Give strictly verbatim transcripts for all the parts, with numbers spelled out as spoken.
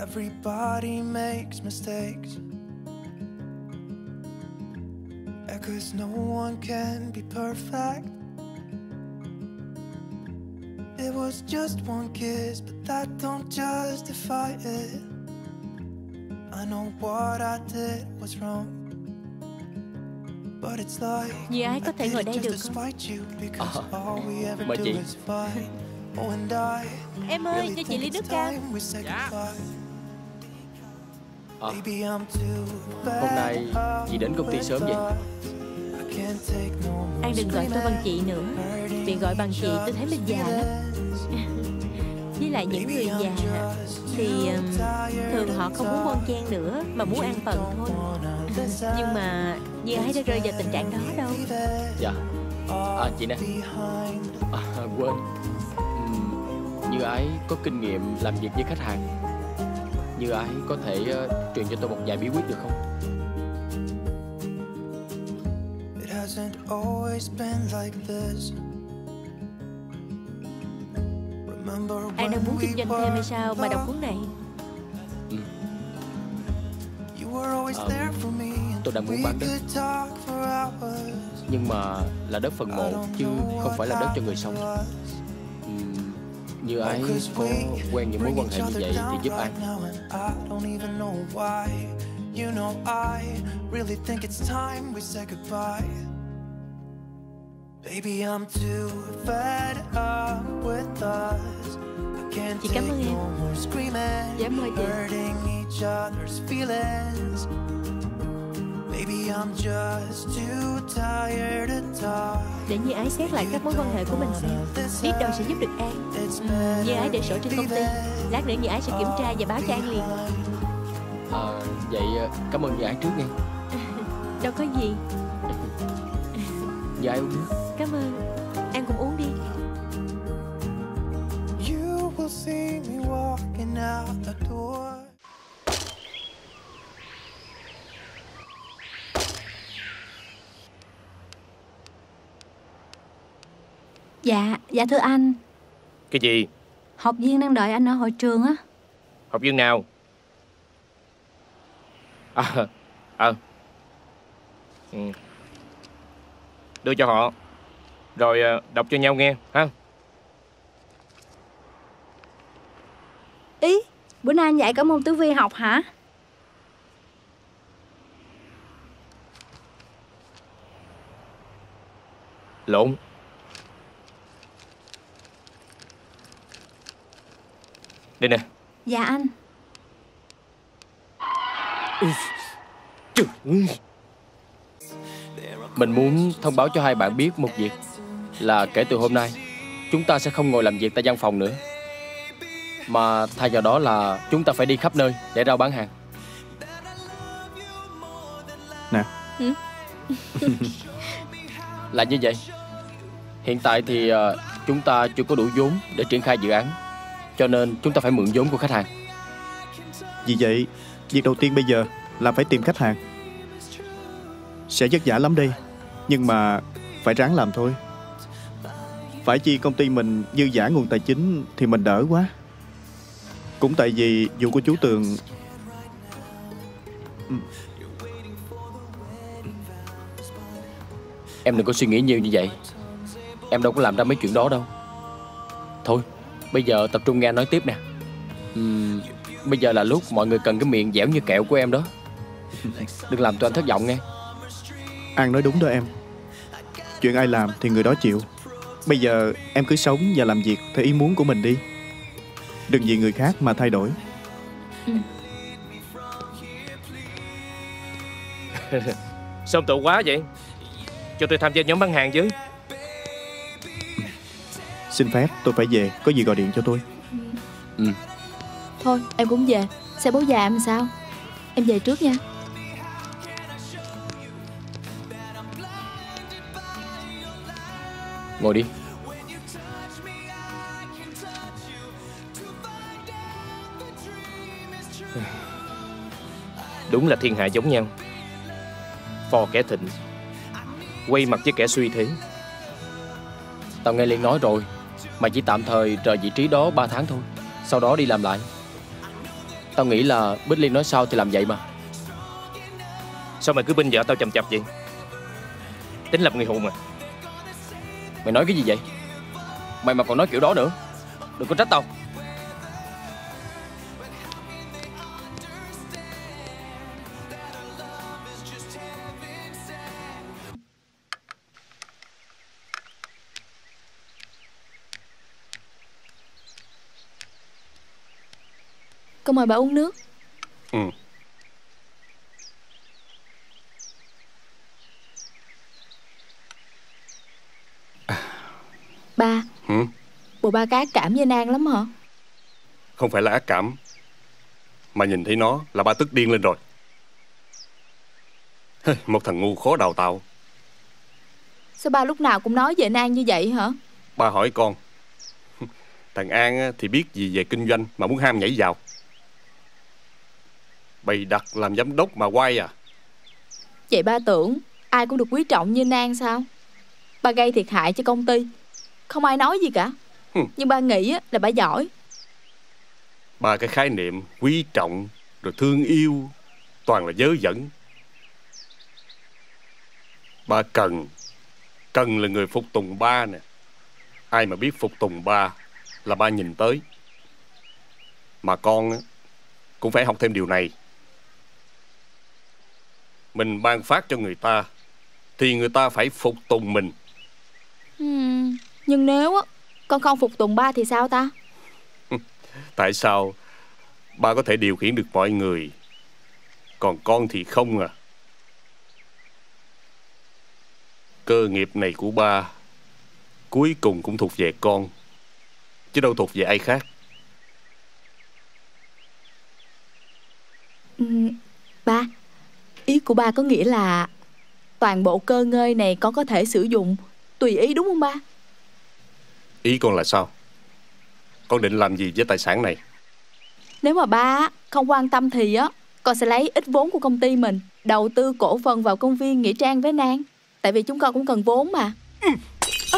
Everybody makes mistakes. Cause no one can be perfect. It was just one kiss, but that don't justify it. I know what I did was wrong, but it's like Dì Ái có thể ngồi đây được không? À, mời chị. Em ơi, cho chị ly nước cam. Dạ. À, hôm nay chị đến công ty sớm vậy? Anh đừng gọi tôi bằng chị nữa. Vì gọi bằng chị tôi thấy mình già lắm. Với lại những người già thì um, thường họ không muốn bon chen nữa, mà muốn an phận thôi. Nhưng mà dì Ái đã rơi vào tình trạng đó đâu. Dạ. À chị nè, à, quên uhm, Như Ái có kinh nghiệm làm việc với khách hàng. Như Ái có thể uh, truyền cho tôi một vài bí quyết được không? Anh đang muốn kinh doanh thêm hay sao mà đọc cuốn này? Ừ. À, tôi đang muốn bán đất, nhưng mà là đất phần mộ chứ không phải là đất cho người sống. uhm, Như Ái có quen những mối quan hệ như vậy thì giúp anh. Chị cảm ơn em. Dạ mời chị. Để Như Ái xét lại các mối quan hệ của mình xem, biết đâu sẽ giúp được An. uhm, Như Ái để sổ trên công ty, lát nữa Như Ái sẽ kiểm tra và báo cho An liền. À, vậy cảm ơn Như Ái trước nha. Đâu có gì. Như Ái uống nước. Cảm ơn. An cũng uống đi. Dạ, dạ thưa anh. Cái gì? Học viên đang đợi anh ở hội trường á. Học viên nào? À, à. Ừ. Đưa cho họ, rồi đọc cho nhau nghe ha. Ý, bữa nay anh dạy cả môn tử vi học hả? Lộn. Đây nè. Dạ anh. Mình muốn thông báo cho hai bạn biết một việc, là kể từ hôm nay chúng ta sẽ không ngồi làm việc tại văn phòng nữa, mà thay vào đó là chúng ta phải đi khắp nơi để rao bán hàng. Nè. Ừ? Là như vậy. Hiện tại thì uh, chúng ta chưa có đủ vốn để triển khai dự án, cho nên chúng ta phải mượn vốn của khách hàng. Vì vậy, việc đầu tiên bây giờ là phải tìm khách hàng. Sẽ vất vả lắm đây, nhưng mà phải ráng làm thôi. Phải chi công ty mình dư dả nguồn tài chính thì mình đỡ quá. Cũng tại vì vụ của chú Tường. Em đừng có suy nghĩ nhiều như vậy. Em đâu có làm ra mấy chuyện đó đâu. Thôi, bây giờ tập trung nghe nói tiếp nè. uhm, Bây giờ là lúc mọi người cần cái miệng dẻo như kẹo của em đó. Đừng làm tụi anh thất vọng nghe. An nói đúng đó em. Chuyện ai làm thì người đó chịu. Bây giờ em cứ sống và làm việc theo ý muốn của mình đi. Đừng vì người khác mà thay đổi. Ừ. Sao tự quá vậy? Cho tôi tham gia nhóm bán hàng chứ. Xin phép tôi phải về, có gì gọi điện cho tôi. Ừ. Thôi em cũng về. Xe bố già em sao? Em về trước nha. Ngồi đi. Đúng là thiên hạ giống nhau. Phò kẻ thịnh, quay mặt với kẻ suy thế. Tao nghe Liên nói rồi, mày chỉ tạm thời rời vị trí đó ba tháng thôi, sau đó đi làm lại. Tao nghĩ là Bích Liên nói sao thì làm vậy mà. Sao mày cứ binh vợ tao chầm chập vậy? Tính lập người hùng à? Mày nói cái gì vậy? Mày mà còn nói kiểu đó nữa, đừng có trách tao. Con mời bà uống nước. Ừ. Ba. Ừ. Bộ ba có ác cảm với anh An lắm hả? Không phải là ác cảm, mà nhìn thấy nó là ba tức điên lên rồi. Một thằng ngu khó đào tạo. Sao ba lúc nào cũng nói về anh An như vậy hả? Ba hỏi con, thằng An thì biết gì về kinh doanh mà muốn ham nhảy vào. Bày đặt làm giám đốc mà quay à? Vậy ba tưởng ai cũng được quý trọng như anh An sao? Ba gây thiệt hại cho công ty, không ai nói gì cả. Hừ. Nhưng ba nghĩ là ba giỏi. Ba cái khái niệm quý trọng rồi thương yêu toàn là vớ vẩn. Ba cần Cần là người phục tùng ba nè. Ai mà biết phục tùng ba là ba nhìn tới. Mà con cũng phải học thêm điều này. Mình ban phát cho người ta thì người ta phải phục tùng mình. Hmm, nhưng nếu á con không phục tùng ba thì sao ta? Tại sao ba có thể điều khiển được mọi người, còn con thì không à? Cơ nghiệp này của ba cuối cùng cũng thuộc về con, chứ đâu thuộc về ai khác. Ừ, ba, ý của ba có nghĩa là toàn bộ cơ ngơi này con có thể sử dụng tùy ý đúng không ba? Ý con là sao? Con định làm gì với tài sản này? Nếu mà ba không quan tâm thì á, con sẽ lấy ít vốn của công ty mình đầu tư cổ phần vào công viên Nghĩa Trang với An. Tại vì chúng con cũng cần vốn mà. Ừ. À.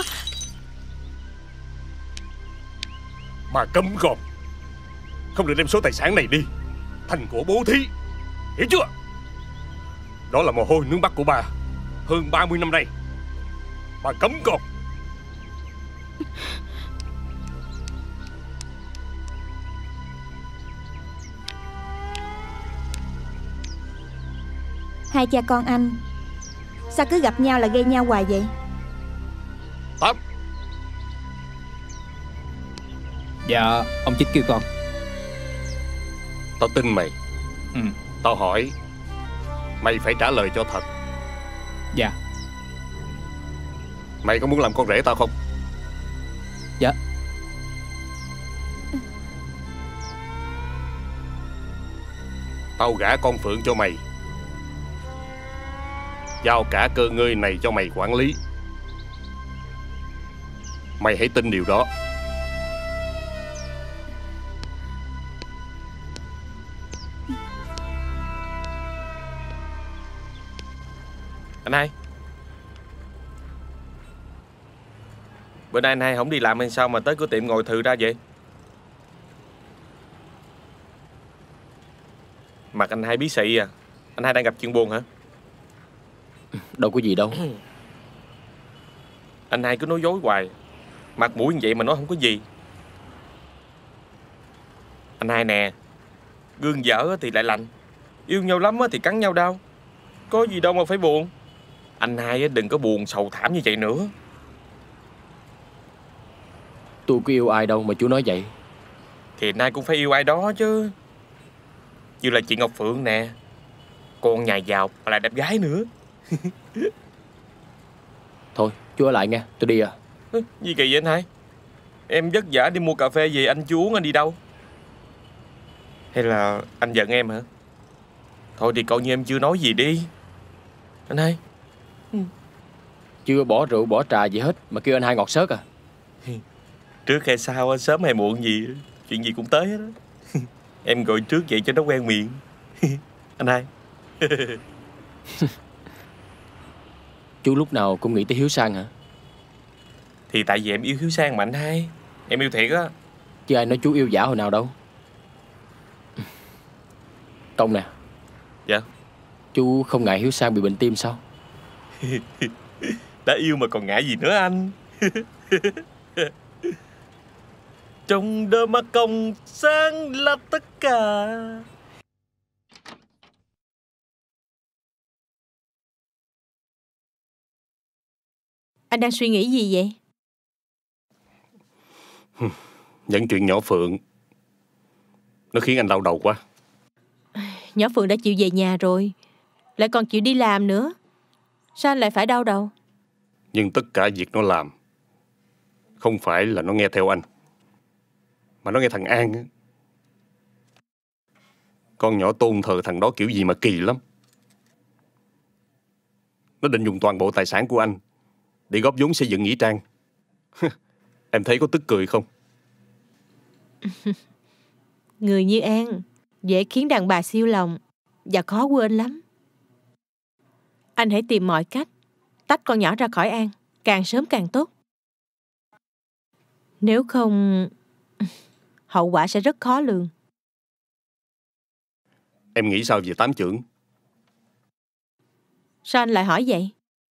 Bà cấm con không được đem số tài sản này đi thành của bố thí, hiểu chưa? Đó là mồ hôi nước mắt của bà hơn ba mươi năm nay. Bà cấm con. Hai cha con anh sao cứ gặp nhau là gây nhau hoài vậy? Tám. Dạ, ông Chích kêu con. Tao tin mày. Ừ. Tao hỏi, mày phải trả lời cho thật. Dạ. Mày có muốn làm con rể tao không? Dạ. Tao gả con Phượng cho mày, giao cả cơ ngơi này cho mày quản lý. Mày hãy tin điều đó. Anh hai, bữa nay anh hai không đi làm hay sao mà tới cửa tiệm ngồi thừ ra vậy? Mặt anh hai bí xị à. Anh hai đang gặp chuyện buồn hả? Đâu có gì đâu. Anh hai cứ nói dối hoài, mặt mũi như vậy mà nói không có gì. Anh hai nè, gương dở thì lại lành, yêu nhau lắm thì cắn nhau đau, có gì đâu mà phải buồn. Anh hai đừng có buồn sầu thảm như vậy nữa. Tôi có yêu ai đâu mà chú nói vậy. Thì anh hai cũng phải yêu ai đó chứ. Như là chị Ngọc Phượng nè, con nhà giàu mà lại đẹp gái nữa. Thôi chú ở lại nghe, tôi đi à. Gì kỳ vậy anh hai? Em vất vả đi mua cà phê về anh chú uống, anh đi đâu? Hay là anh giận em hả? Thôi thì coi như em chưa nói gì đi anh hai. Chưa bỏ rượu bỏ trà gì hết mà kêu anh hai ngọt xớt à. Trước hay sau, sớm hay muộn gì, chuyện gì cũng tới hết đó. Em gọi trước vậy cho nó quen miệng. Anh hai. Chú lúc nào cũng nghĩ tới Hiếu Sang hả? Thì tại vì em yêu Hiếu Sang mà anh hai. Em yêu thiệt á. Chứ ai nói chú yêu giả hồi nào đâu. Công nè. Dạ. Chú không ngại Hiếu Sang bị bệnh tim sao? Đã yêu mà còn ngại gì nữa anh. Trong đôi mắt Công sáng là tất cả. Anh đang suy nghĩ gì vậy? Vẫn chuyện nhỏ Phượng. Nó khiến anh đau đầu quá. Nhỏ Phượng đã chịu về nhà rồi, lại còn chịu đi làm nữa. Sao anh lại phải đau đầu? Nhưng tất cả việc nó làm không phải là nó nghe theo anh, mà nó nghe thằng An. Con nhỏ tôn thờ thằng đó kiểu gì mà kỳ lắm. Nó định dùng toàn bộ tài sản của anh để góp vốn xây dựng nghĩa trang. Em thấy có tức cười không? Người như An dễ khiến đàn bà siêu lòng và khó quên lắm. Anh hãy tìm mọi cách tách con nhỏ ra khỏi An, càng sớm càng tốt. Nếu không, hậu quả sẽ rất khó lường. Em nghĩ sao về tám chưởng? Sao anh lại hỏi vậy?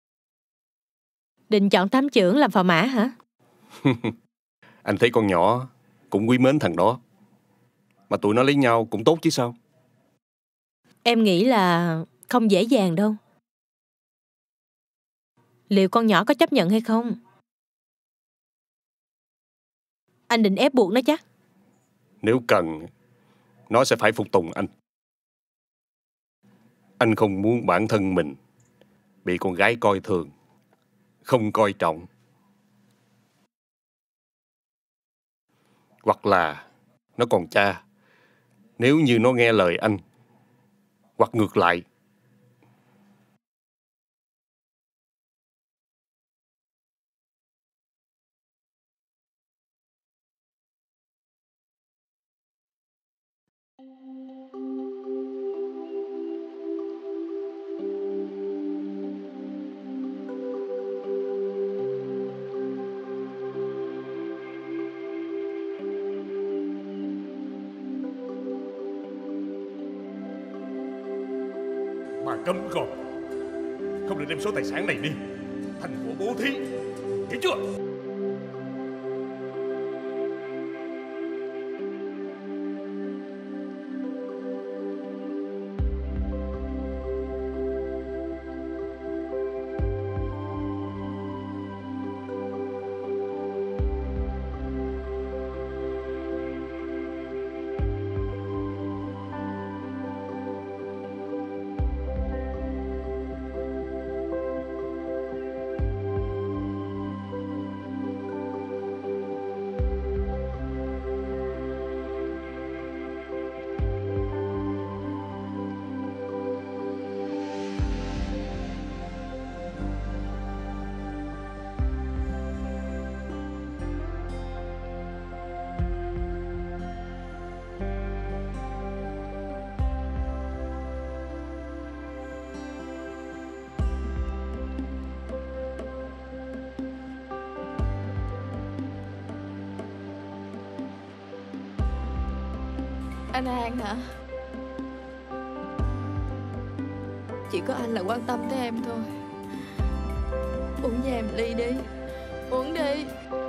Định chọn tám chưởng làm phò mã hả? Anh thấy con nhỏ cũng quý mến thằng đó, mà tụi nó lấy nhau cũng tốt chứ sao. Em nghĩ là không dễ dàng đâu. Liệu con nhỏ có chấp nhận hay không? Anh định ép buộc nó chắc? Nếu cần, nó sẽ phải phục tùng anh. Anh không muốn bản thân mình bị con gái coi thường, không coi trọng. Hoặc là nó còn cha, nếu như nó nghe lời anh, hoặc ngược lại. Mà cấm cọp, không được đem số tài sản này đi, thành của bố thí, hiểu chưa? Anh An hả? Chỉ có anh là quan tâm tới em thôi. Uống với em ly đi. Uống đi.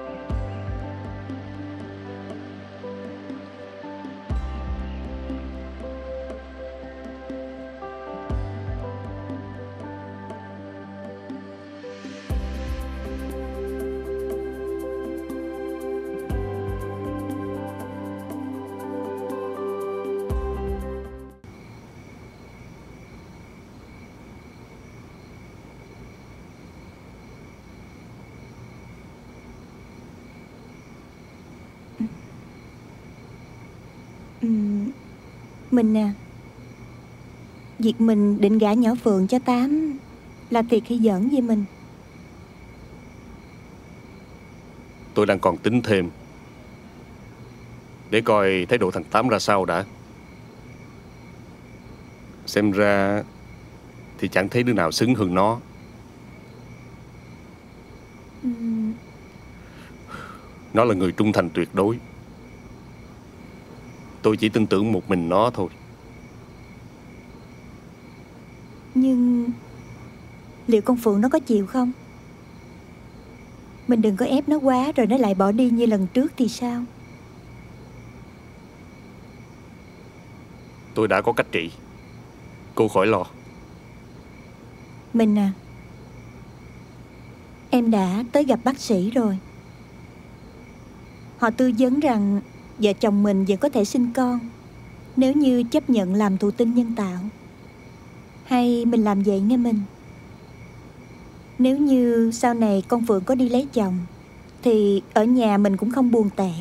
Mình nè, việc mình định gả nhỏ Phượng cho Tám là thiệt hay giỡn với mình? Tôi đang còn tính thêm, để coi thái độ thằng Tám ra sao đã. Xem ra thì chẳng thấy đứa nào xứng hơn nó. ừ. Nó là người trung thành tuyệt đối. Tôi chỉ tin tưởng một mình nó thôi. Nhưng liệu con Phượng nó có chịu không? Mình đừng có ép nó quá rồi nó lại bỏ đi như lần trước thì sao? Tôi đã có cách trị. Cô khỏi lo. Mình à, em đã tới gặp bác sĩ rồi. Họ tư vấn rằng vợ chồng mình vẫn có thể sinh con nếu như chấp nhận làm thụ tinh nhân tạo. Hay mình làm vậy nghe mình. Nếu như sau này con Phượng có đi lấy chồng thì ở nhà mình cũng không buồn tẻ.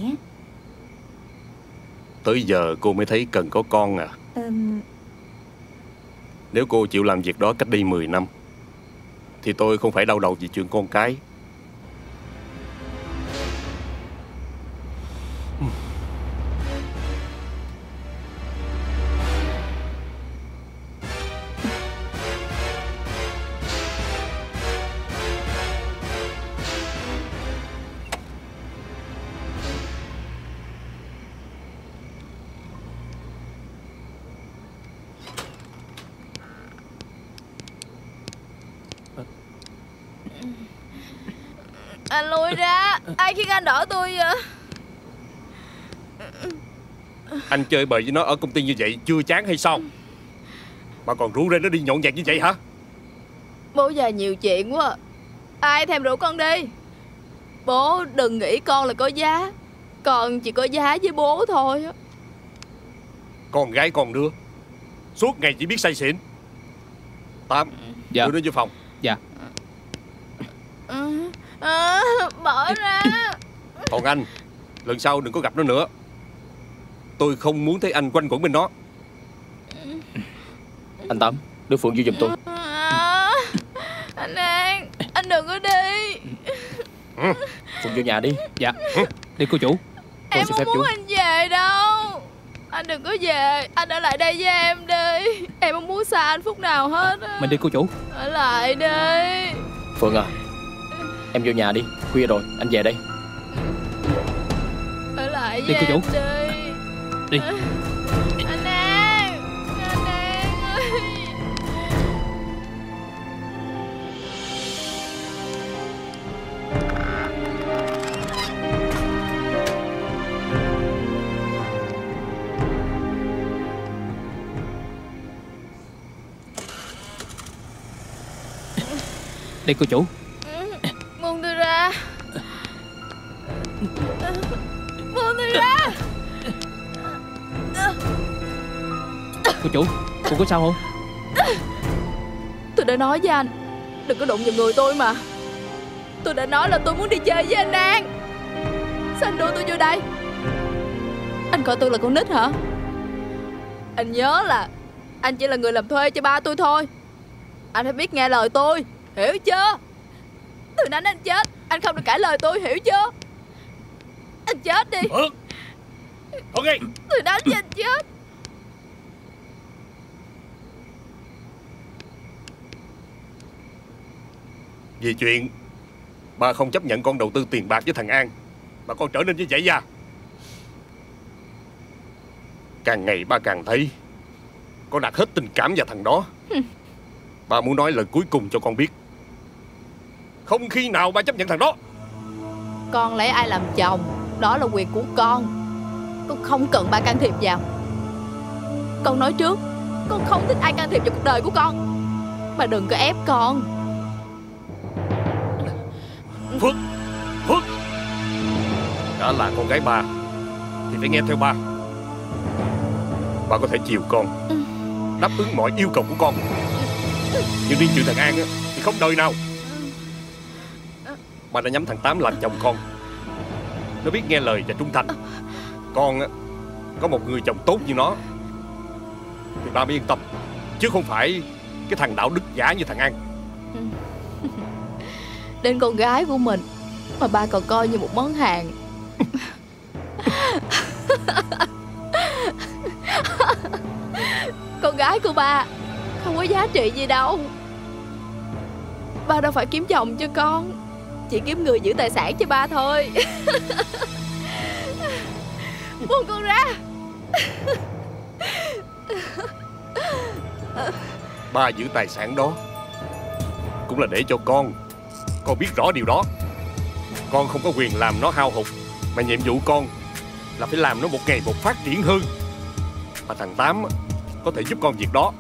Tới giờ cô mới thấy cần có con à? Ừm, Nếu cô chịu làm việc đó cách đây mười năm thì tôi không phải đau đầu vì chuyện con cái. Anh lùi ra. Ai khiến anh đỡ tôi vậy? Anh chơi bời với nó ở công ty như vậy chưa chán hay sao? Mà còn rủ rê nó đi nhộn nhạt như vậy hả? Bố già nhiều chuyện quá. Ai thèm rủ con đi. Bố đừng nghĩ con là có giá. Con chỉ có giá với bố thôi. Con gái con đứa suốt ngày chỉ biết say xỉn. Tám, dạ. đưa nó vô phòng. Dạ. À, à, bỏ ra. Còn anh, lần sau đừng có gặp nó nữa. Tôi không muốn thấy anh quanh quẩn bên nó. Anh Tám, đưa Phượng vô giùm tôi. À, anh An, anh đừng có đi. Ừ. Phượng vô nhà đi. Dạ. Đi cô chủ. Tôi Em xin không phép muốn chú. anh về đâu. Anh đừng có về. Anh ở lại đây với em đi. Em không muốn xa anh phút nào hết á. Mình đi cô chủ. Ở lại đi. Phượng à, em vô nhà đi. Khuya rồi, anh về đây. Ở lại Đi với cô em chủ. đi. Đi. Anh An, anh An ơi. Đi cô chủ. Buông tôi ra. Buông tôi ra. Cô chủ, cô có sao không? Tôi đã nói với anh đừng có đụng vào người tôi mà. Tôi đã nói là tôi muốn đi chơi với anh An. Sao anh đưa tôi vô đây? Anh coi tôi là con nít hả? Anh nhớ là anh chỉ là người làm thuê cho ba tôi thôi. Anh phải biết nghe lời tôi, hiểu chưa? Tôi đánh anh chết, anh không được cãi lời tôi, hiểu chưa? Anh chết đi. Ừ. Ok. Tôi đánh cho anh chết. Vì chuyện ba không chấp nhận con đầu tư tiền bạc với thằng An mà con trở nên như vậy à? Càng ngày ba càng thấy con đặt hết tình cảm vào thằng đó. Ba muốn nói lời cuối cùng cho con biết, không khi nào ba chấp nhận thằng đó. Con lấy ai làm chồng, đó là quyền của con. Con không cần ba can thiệp vào. Con nói trước, con không thích ai can thiệp vào cuộc đời của con. Bà đừng có ép con. Phước, Phước, đã là con gái ba thì phải nghe theo ba. Ba có thể chiều con, đáp ứng mọi yêu cầu của con, nhưng riêng chuyện thằng An á, thì không đời nào. Ba đã nhắm thằng Tám làm chồng con. Nó biết nghe lời và trung thành. Con á, có một người chồng tốt như nó thì ba mới yên tâm, chứ không phải cái thằng đạo đức giả như thằng An. Đến con gái của mình mà ba còn coi như một món hàng. Con gái của ba không có giá trị gì đâu. Ba đâu phải kiếm chồng cho con, chỉ kiếm người giữ tài sản cho ba thôi. Buông con ra. Ba giữ tài sản đó cũng là để cho con. Con biết rõ điều đó. Con không có quyền làm nó hao hụt, mà nhiệm vụ con là phải làm nó một ngày một phát triển hơn. Mà thằng Tám có thể giúp con việc đó.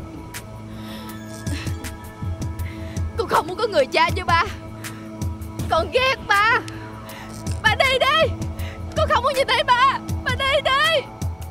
Con không muốn có người cha như ba. Con ghét ba. Ba đi đi. Con không muốn nhìn thấy ba. Ba đi đi.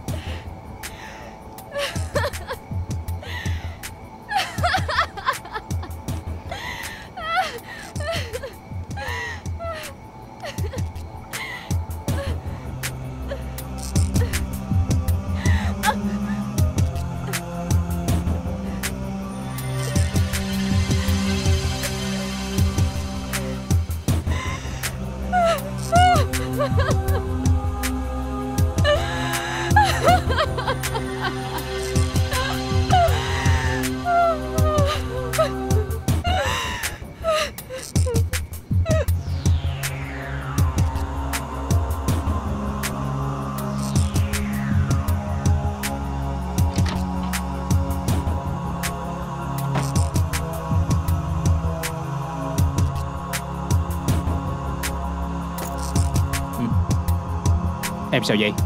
Em sao vậy?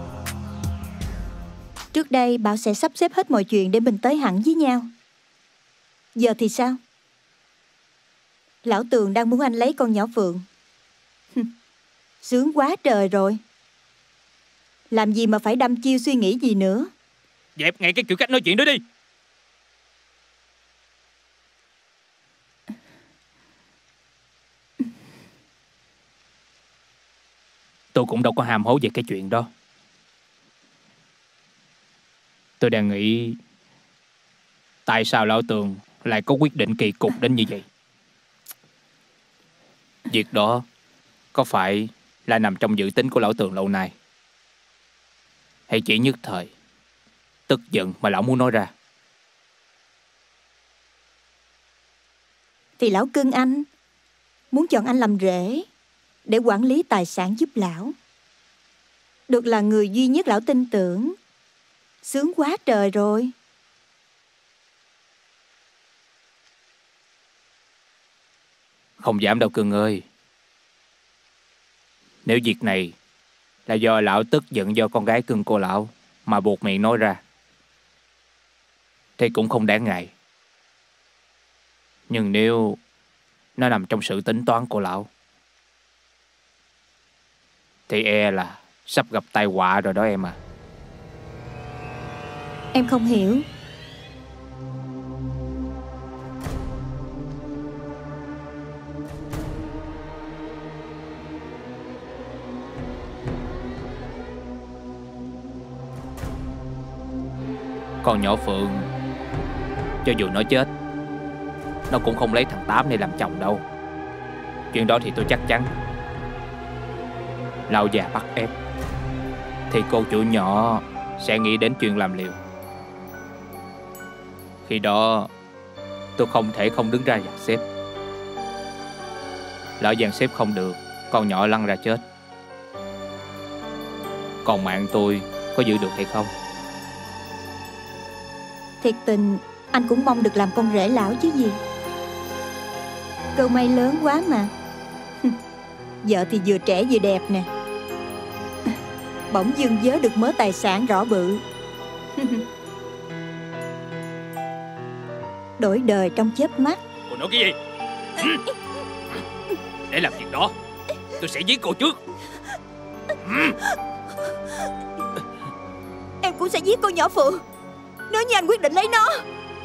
Trước đây Bảo sẽ sắp xếp hết mọi chuyện để mình tới hẳn với nhau. Giờ thì sao? Lão Tường đang muốn anh lấy con nhỏ Phượng. Sướng quá trời rồi. Làm gì mà phải đăm chiêu suy nghĩ gì nữa. Dẹp ngay cái kiểu cách nói chuyện đó đi. Tôi cũng đâu có hàm hố về cái chuyện đó. Tôi đang nghĩ tại sao Lão Tường lại có quyết định kỳ cục đến như vậy. Việc đó có phải là nằm trong dự tính của Lão Tường lâu nay, hay chỉ nhất thời tức giận mà lão muốn nói ra? Thì lão cưng anh muốn chọn anh làm rể để quản lý tài sản giúp lão. Được là người duy nhất lão tin tưởng. Sướng quá trời rồi. Không dám đâu cưng ơi. Nếu việc này là do lão tức giận do con gái cưng cô lão mà buộc miệng nói ra, thì cũng không đáng ngại. Nhưng nếu nó nằm trong sự tính toán của lão, thì e là sắp gặp tai họa rồi đó em à. Em không hiểu. Con nhỏ Phượng, cho dù nó chết, nó cũng không lấy thằng Tám này làm chồng đâu. Chuyện đó thì tôi chắc chắn. Lão già bắt ép thì cô chủ nhỏ sẽ nghĩ đến chuyện làm liều. Khi đó tôi không thể không đứng ra dàn xếp. Lão dàn xếp không được, con nhỏ lăn ra chết. Còn mạng tôi có giữ được hay không? Thiệt tình anh cũng mong được làm con rể lão chứ gì. Cơ may lớn quá mà. Vợ thì vừa trẻ vừa đẹp nè. Bỗng dưng vớ được mớ tài sản rõ bự. Đổi đời trong chớp mắt. Cô nói cái gì? Để làm việc đó, tôi sẽ giết cô trước. Em cũng sẽ giết con nhỏ Phượng nếu như anh quyết định lấy nó.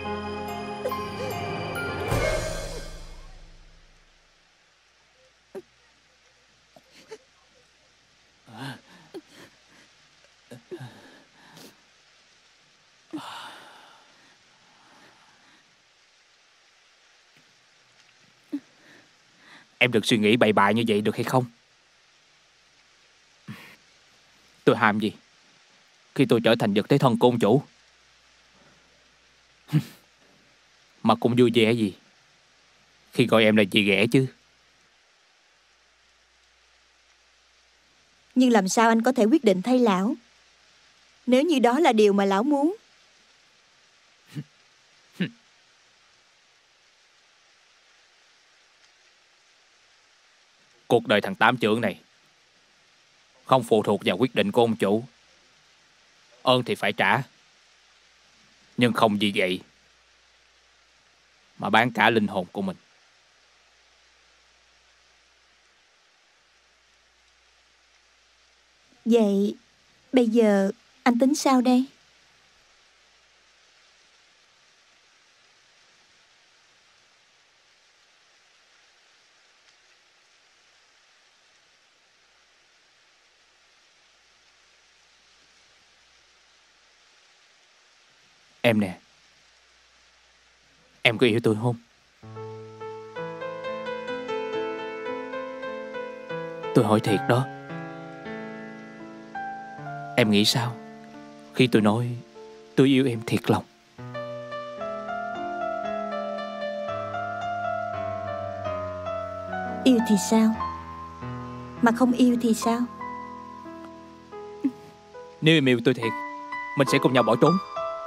Em đừng suy nghĩ bậy bạ như vậy được hay không? Tôi ham gì khi tôi trở thành vật thế thân của ông chủ? Mà cũng vui vẻ gì khi gọi em là chị ghẻ chứ. Nhưng làm sao anh có thể quyết định thay lão nếu như đó là điều mà lão muốn? Cuộc đời thằng Tám trưởng này không phụ thuộc vào quyết định của ông chủ. Ơn thì phải trả, nhưng không vì vậy mà bán cả linh hồn của mình. Vậy bây giờ anh tính sao đây? Em nè, em có yêu tôi không? Tôi hỏi thiệt đó. Em nghĩ sao khi tôi nói tôi yêu em thiệt lòng? Yêu thì sao? Mà không yêu thì sao? Nếu em yêu tôi thiệt, mình sẽ cùng nhau bỏ trốn.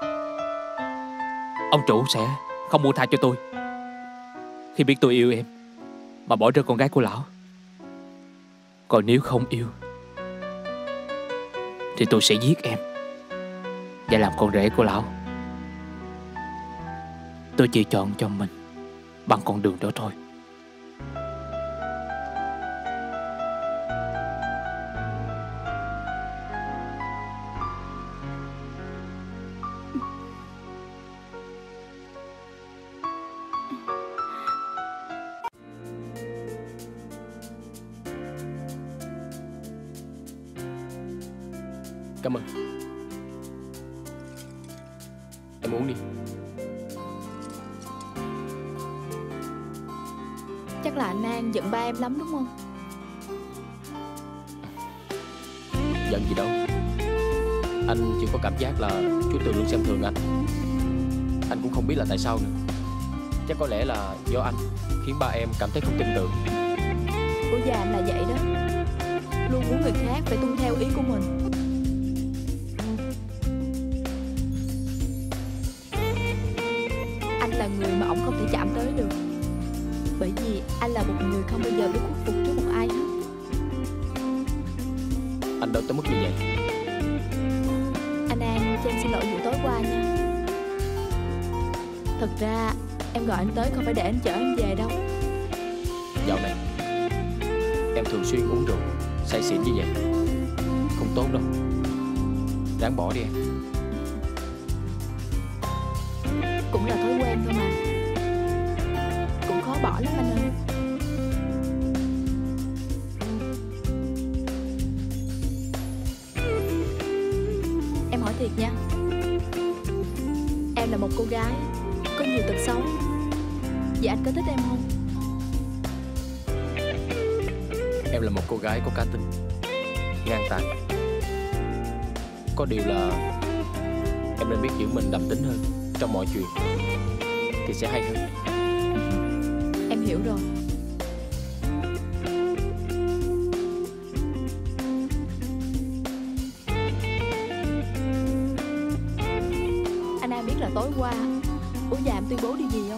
Ông chủ sẽ không buông tha cho tôi khi biết tôi yêu em mà bỏ rơi con gái của lão. Còn nếu không yêu thì tôi sẽ giết em và làm con rể của lão. Tôi chỉ chọn cho mình bằng con đường đó thôi. Cảm ơn. Em uống đi. Chắc là anh An giận ba em lắm đúng không? Giận gì đâu. Anh chỉ có cảm giác là chú Tường luôn xem thường anh. Anh cũng không biết là tại sao nữa. Chắc có lẽ là do anh khiến ba em cảm thấy không tin tưởng. Ủa già anh là vậy đó, luôn muốn người khác phải tuân theo ý của mình. Anh là người mà ổng không thể chạm tới được, bởi vì anh là một người không bao giờ biết khuất phục trước một ai hết. Anh đâu tới mức như vậy. Anh An, cho em xin lỗi vụ tối qua nha. Thật ra em gọi anh tới không phải để anh chở em về đâu. Dạo này em thường xuyên uống rượu say xỉn như vậy, không tốt đâu. Ráng bỏ đi em. Cũng là thói quen thôi mà, cũng khó bỏ lắm anh ơi. Em hỏi thiệt nha, em là một cô gái có nhiều tật xấu, vậy anh có thích em không? Em là một cô gái có cá tính, ngang tàn. Có điều là em nên biết giữ mình đầm tính hơn trong mọi chuyện thì sẽ hay hơn. Em hiểu rồi. Anh An biết là tối qua bố già em tuyên bố điều gì không?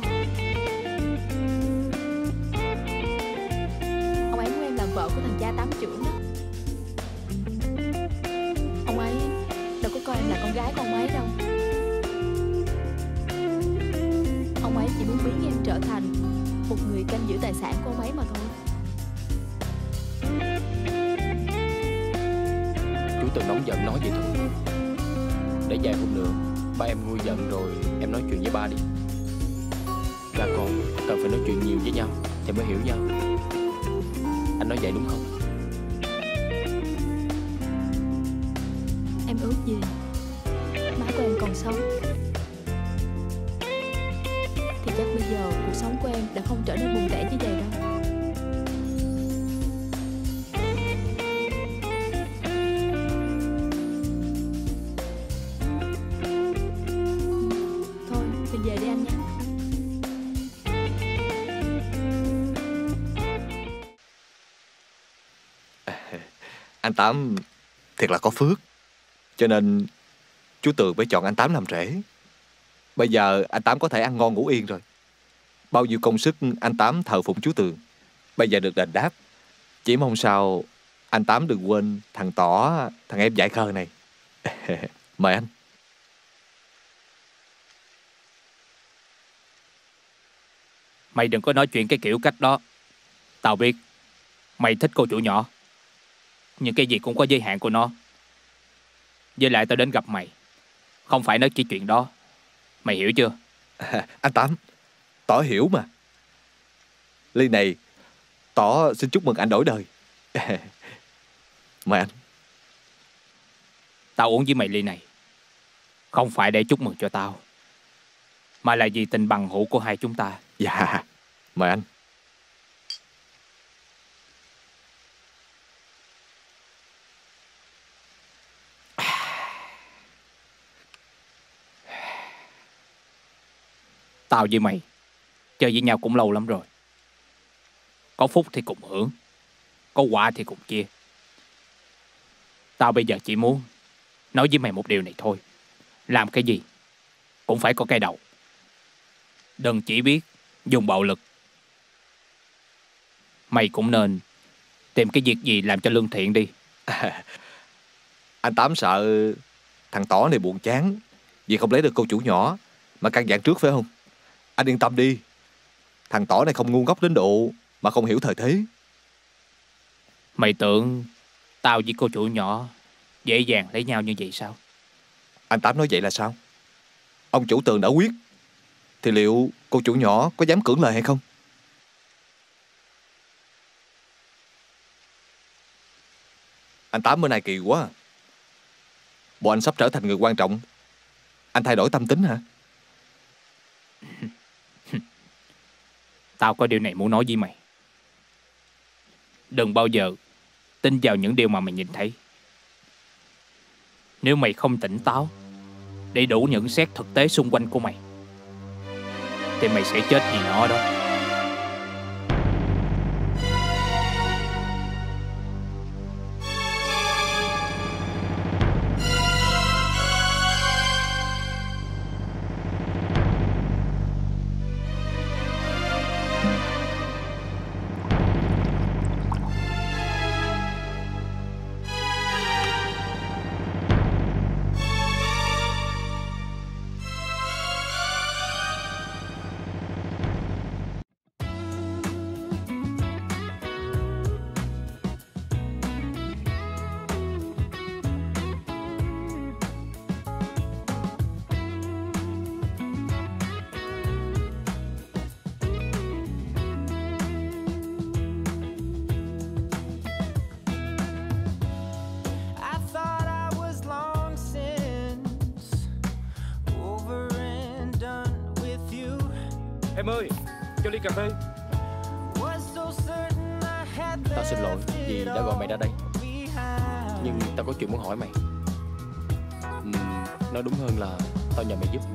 Ông ấy muốn em làm vợ của thằng cha tám trưởng đó. Ông ấy đâu có coi em là con gái của ông ấy đâu. Ông ấy chỉ muốn biến em trở thành một người canh giữ tài sản của ông ấy mà thôi. Chú Tường nóng giận nói vậy thôi. Để vài hôm nữa ba em nguôi giận rồi em nói chuyện với ba đi. Cha con cần phải nói chuyện nhiều với nhau thì mới hiểu nhau. Anh nói vậy đúng không? Em ước gì má của em còn sống thì chắc bây giờ cuộc sống của em đã không trở nên buồn tẻ như vậy đâu. Thôi mình về đi anh nha. Anh Tám thiệt là có phước, cho nên chú Tường mới chọn anh Tám làm rể. Bây giờ anh Tám có thể ăn ngon ngủ yên rồi. Bao nhiêu công sức anh Tám thờ phụng chú Tường bây giờ được đền đáp. Chỉ mong sao anh Tám đừng quên thằng Tỏ, thằng em dại khờ này. Mời anh. Mày đừng có nói chuyện cái kiểu cách đó. Tao biết mày thích cô chủ nhỏ, nhưng cái gì cũng có giới hạn của nó. Với lại tao đến gặp mày không phải nói chỉ chuyện đó. Mày hiểu chưa? À, anh Tám, Tỏ hiểu mà. Ly này Tỏ xin chúc mừng anh đổi đời. Mời anh. Tao uống với mày ly này không phải để chúc mừng cho tao, mà là vì tình bằng hữu của hai chúng ta. Dạ, mời anh. Tao với mày chơi với nhau cũng lâu lắm rồi. Có phúc thì cùng hưởng, có quả thì cùng chia. Tao bây giờ chỉ muốn nói với mày một điều này thôi. Làm cái gì cũng phải có cái đầu. Đừng chỉ biết dùng bạo lực. Mày cũng nên tìm cái việc gì làm cho lương thiện đi. À, anh Tám sợ thằng Tỏ này buồn chán vì không lấy được cô chủ nhỏ mà căn dặn trước phải không? Anh yên tâm đi. Thằng Tỏ này không ngu ngốc đến độ mà không hiểu thời thế. Mày tưởng tao với cô chủ nhỏ dễ dàng lấy nhau như vậy sao? Anh Tám nói vậy là sao? Ông chủ Tường đã quyết thì liệu cô chủ nhỏ có dám cưỡng lời hay không? Anh Tám bữa nay kỳ quá. Bộ anh sắp trở thành người quan trọng. Anh thay đổi tâm tính hả? Tao có điều này muốn nói với mày. Đừng bao giờ tin vào những điều mà mày nhìn thấy. Nếu mày không tỉnh táo để đủ nhận xét thực tế xung quanh của mày thì mày sẽ chết vì nó đó. Em ơi, cho ly cà phê. Tao xin lỗi vì đã gọi mày ra đây, nhưng tao có chuyện muốn hỏi mày. uhm, Nói đúng hơn là tao nhờ mày giúp.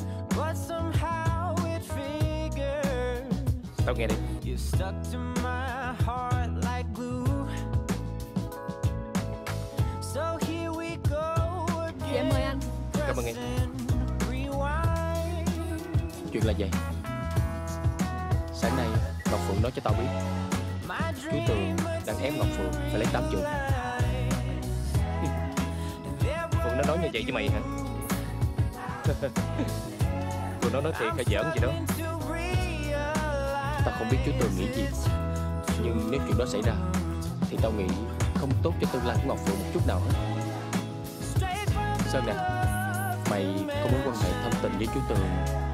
Tao nghe đi. Dạ mời anh. Cảm ơn em. Chuyện là vậy. Sáng nay Ngọc Phượng nói cho tao biết chú Tường đang ép Ngọc Phượng phải lấy tám chục. Phượng nó nói như vậy với mày hả? Phượng nó nói thiệt hay giỡn gì đó? Tao không biết chú Tường nghĩ gì, nhưng nếu chuyện đó xảy ra thì tao nghĩ không tốt cho tương lai của Ngọc Phượng một chút nào hết. Sơn nè, mày có mối quan hệ thân tình với chú Tường.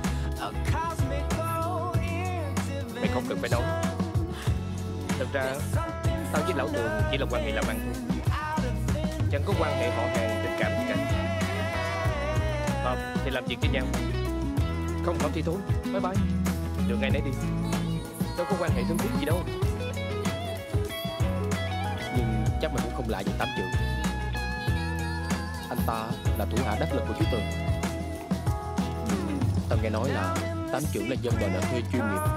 Mày không cần phải nói. Thật ra tao với lão Tường chỉ là quan hệ làm ăn thôi, chẳng có quan hệ họ hàng tình cảm gì cả. Hợp thì làm việc với nhau, không hợp thì thôi, bye bye, đường ngay nấy đi. Đâu có quan hệ thân thiết gì đâu. Nhưng chắc mày cũng không lạ gì Tám Trượng. Anh ta là thủ hạ đắc lực của chú Tường. Nhưng tao nghe nói là Tám Trưởng là dân đòi nợ thuê chuyên nghiệp.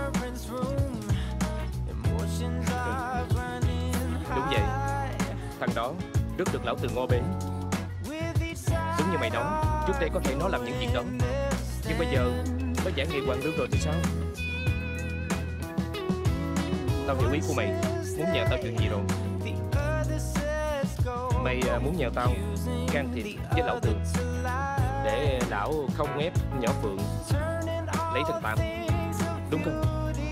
Đúng vậy. Thằng đó rất được lão Tường ngô bế. Đúng như mày nói, trước đây có thể nó làm những việc đó, nhưng bây giờ nó giải nghệ hoàng lương rồi thì sao? Tao hiểu ý của mày, muốn nhờ tao chuyện gì rồi? Mày muốn nhờ tao can thiệp với lão Tường để lão không ép nhỏ Phượng lấy thằng Tám, đúng không?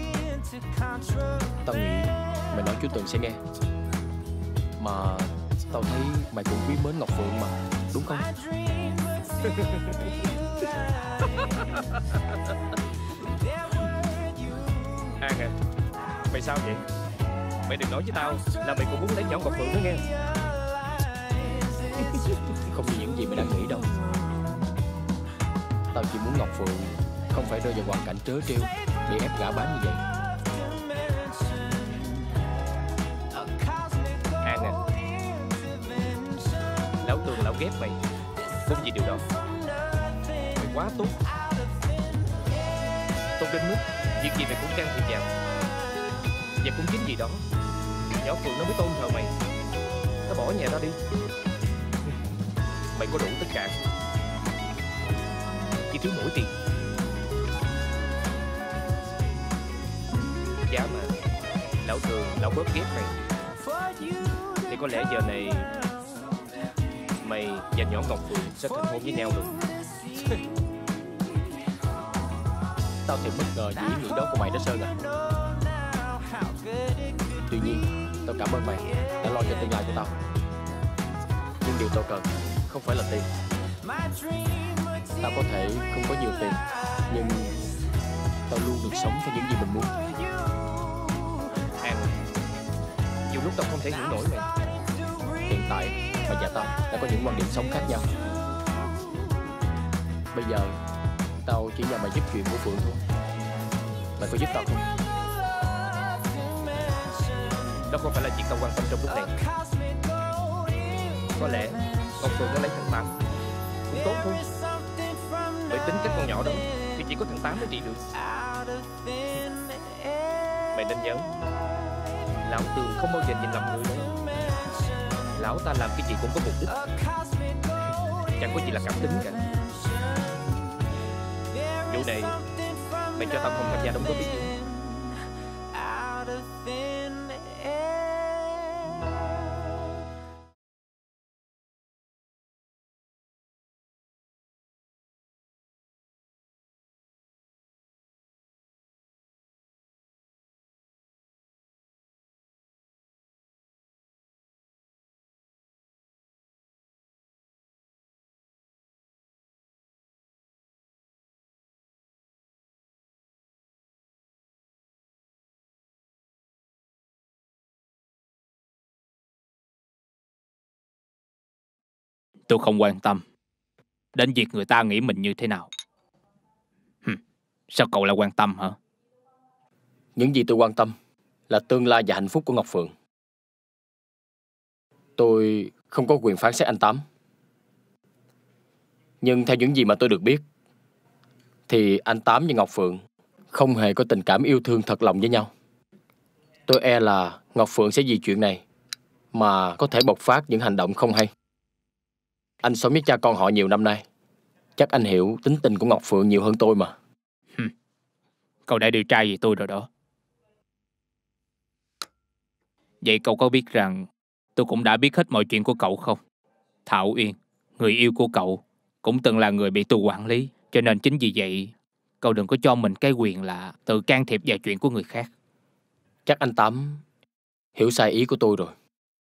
Tao nghĩ mày nói chú Tường sẽ nghe. Mà tao thấy mày cũng quý mến Ngọc Phượng mà, đúng không? An à, mày sao vậy? Mày đừng nói với tao là mày cũng muốn lấy nhỏ Ngọc Phượng nữa nghe. Không như những gì mày đang nghĩ đâu. Tao chỉ muốn Ngọc Phượng không phải rơi vào hoàn cảnh trớ trêu bị ép gả bán như vậy. An à, lão Tường lão ghét mày không vì điều đó. Mày quá tốt, tốt đến mức việc gì mày cũng can thiệp vào. Và cũng chính vì đó nhỏ Phượng nó mới tôn thờ mày, nó bỏ nhà ra đi. Mày có đủ tất cả, chỉ thiếu mỗi tiền. Giá mà lão Tường lão bớt ghét mày thì có lẽ giờ này mày và nhỏ Ngọc Phượng sẽ thành hôn với nhau rồi. Tao thì bất ngờ vì ý nghĩ đó của mày đó Sơn à. Tuy nhiên tao cảm ơn mày đã lo cho tương lai của tao. Nhưng điều tao cần không phải là tiền. Tao có thể không có nhiều tiền, nhưng tao luôn được sống theo những gì mình muốn. An, nhiều lúc tao không thể hiểu nổi mày. Hiện tại mày và tao đã có những quan điểm sống khác nhau. Bây giờ tao chỉ nhờ mày giúp chuyện của Phượng thôi. Mày có giúp tao không? Đó không phải là chuyện tao quan tâm trong lúc này. Có lẽ Ngọc Phượng nó lấy thằng Tám cũng tốt thôi. Bởi tính cách con nhỏ đó thì chỉ có thằng Tám mới trị được. Mày nên nhớ, lão Tường không bao giờ nhìn lầm người đâu. Lão ta làm cái gì cũng có mục đích, chẳng có gì là cảm tính cả. Vụ này mày cho tao không tham gia đóng góp ý kiến. Tôi không quan tâm đến việc người ta nghĩ mình như thế nào. Hừm, sao cậu lại quan tâm hả? Những gì tôi quan tâm là tương lai và hạnh phúc của Ngọc Phượng. Tôi không có quyền phán xét anh Tám. Nhưng theo những gì mà tôi được biết thì anh Tám và Ngọc Phượng không hề có tình cảm yêu thương thật lòng với nhau. Tôi e là Ngọc Phượng sẽ vì chuyện này mà có thể bộc phát những hành động không hay. Anh sống với cha con họ nhiều năm nay, chắc anh hiểu tính tình của Ngọc Phượng nhiều hơn tôi mà. Hừm, cậu đã điều tra về tôi rồi đó. Vậy cậu có biết rằng tôi cũng đã biết hết mọi chuyện của cậu không? Thảo Uyên, người yêu của cậu, cũng từng là người bị tôi quản lý. Cho nên chính vì vậy, cậu đừng có cho mình cái quyền là tự can thiệp vào chuyện của người khác. Chắc anh Tám hiểu sai ý của tôi rồi.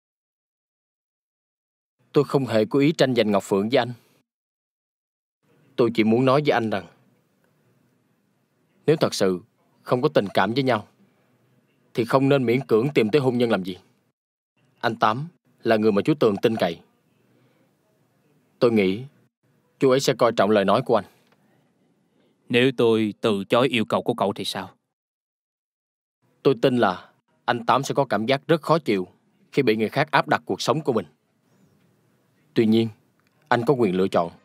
Tôi không hề có ý tranh giành Ngọc Phượng với anh. Tôi chỉ muốn nói với anh rằng nếu thật sự không có tình cảm với nhau thì không nên miễn cưỡng tìm tới hôn nhân làm gì. Anh Tám là người mà chú Tường tin cậy. Tôi nghĩ chú ấy sẽ coi trọng lời nói của anh. Nếu tôi từ chối yêu cầu của cậu thì sao? Tôi tin là anh Tám sẽ có cảm giác rất khó chịu khi bị người khác áp đặt cuộc sống của mình. Tuy nhiên, anh có quyền lựa chọn.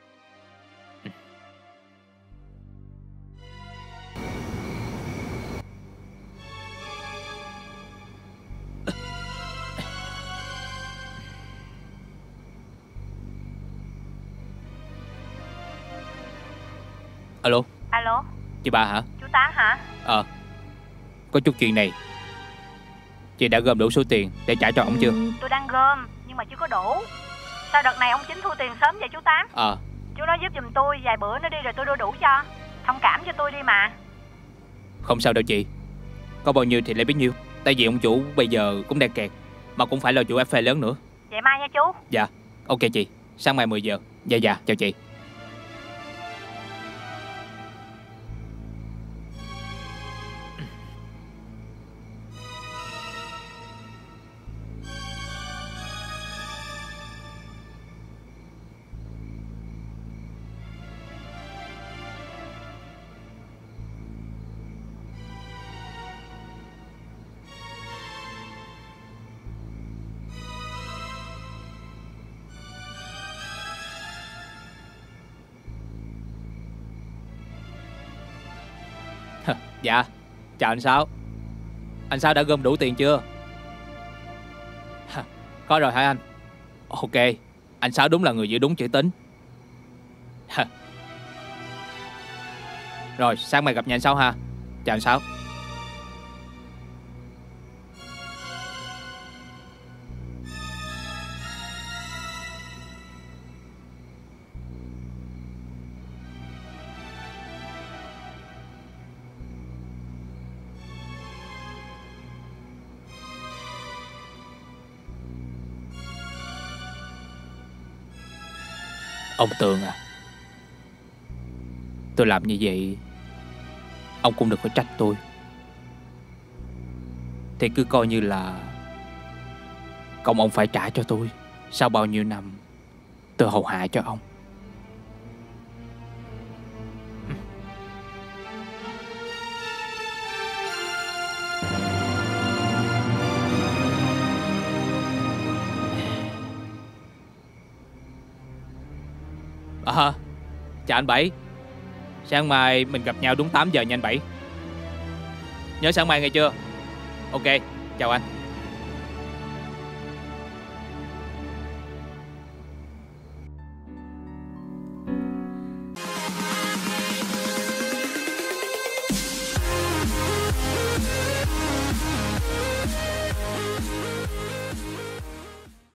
Alo. Alo. Chị ba hả? Chú Tám hả? Ờ. Có chút chuyện này. Chị đã gom đủ số tiền để trả cho ổng chưa? Ừ, tôi đang gom nhưng mà chưa có đủ. Sao đợt này ông Chính thu tiền sớm vậy chú Tám? Ờ à. Chú nói giúp giùm tôi vài bữa nữa đi rồi tôi đưa đủ cho. Thông cảm cho tôi đi mà. Không sao đâu chị. Có bao nhiêu thì lấy bấy nhiêu. Tại vì ông chủ bây giờ cũng đang kẹt, mà cũng phải lo chủ ép phê lớn nữa. Vậy mai nha chú. Dạ, ok chị. Sáng mai mười giờ. Dạ dạ, chào chị. Dạ, chào anh Sáu. Anh Sáu đã gom đủ tiền chưa? Có rồi hả anh? Ok, anh Sáu đúng là người giữ đúng chữ tín. Rồi, sáng mai gặp nhà anh Sáu ha. Chào anh Sáu. Ông Tường à, tôi làm như vậy ông cũng đừng có trách tôi. Thì cứ coi như là công ông phải trả cho tôi sau bao nhiêu năm tôi hầu hạ cho ông. À, chào anh Bảy. Sáng mai mình gặp nhau đúng tám giờ nha anh Bảy. Nhớ sáng mai nghe chưa? Ok, chào anh.